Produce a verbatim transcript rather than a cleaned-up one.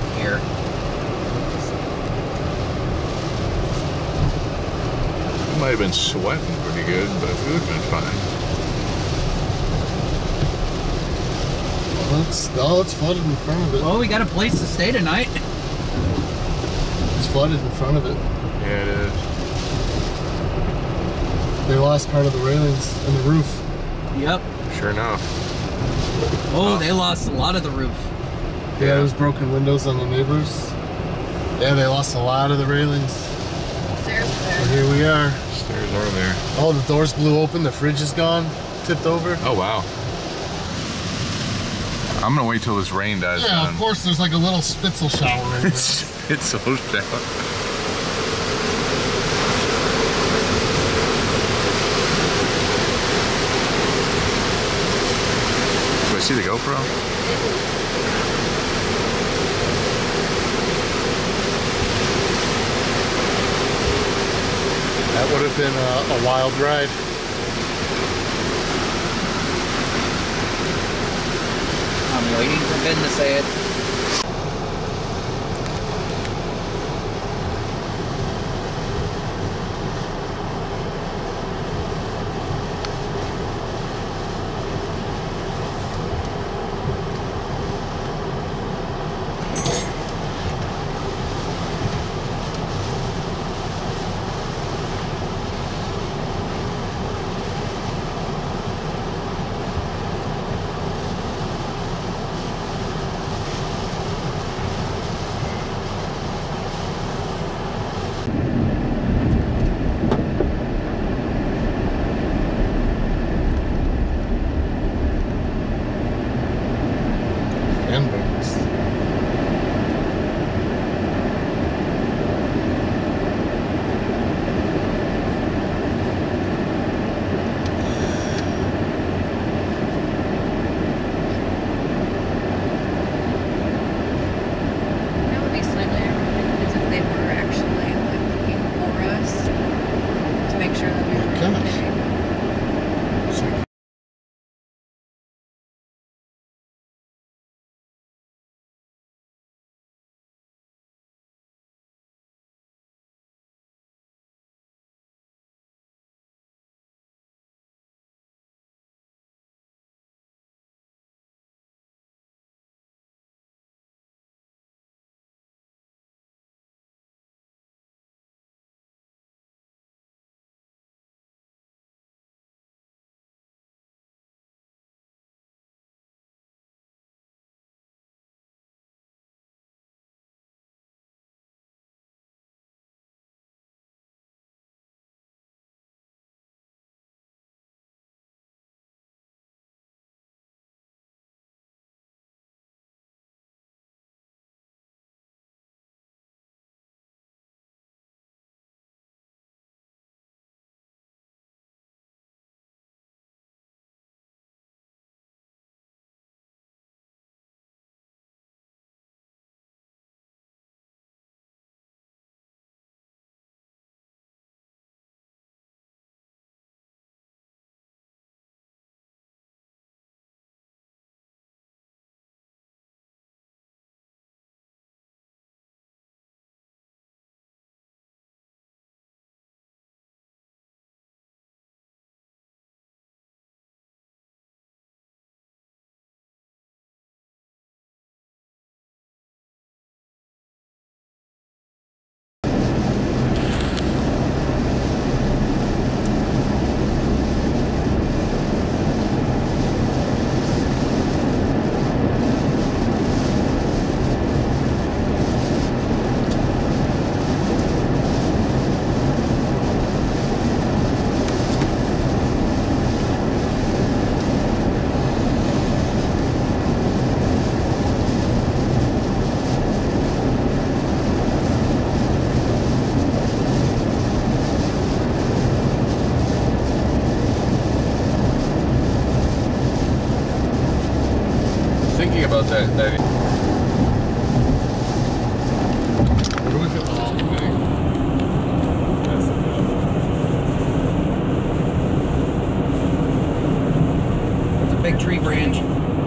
here. Might have been sweating pretty good, but it would have been fine. Well, it's, oh, it's flooded in front of it. Well, we got a place to stay tonight. It's flooded in front of it. Yeah, it is. They lost part of the railings and the roof. Yep. Sure enough. Oh, they lost a lot of the roof. Yeah, yeah, there's broken windows on the neighbors. Yeah, they lost a lot of the railings. Stairs are there. And here we are. Stairs are there. Oh, the doors blew open. The fridge is gone. Tipped over. Oh, wow. I'm gonna wait till this rain dies Yeah, down. of course there's like a little spitzel shower in there. It's so down. Do I see the GoPro? That would have been a, a wild ride. I'm waiting for Ben to say it. About that, that. What do we feel? Oh, okay. It's a big tree branch.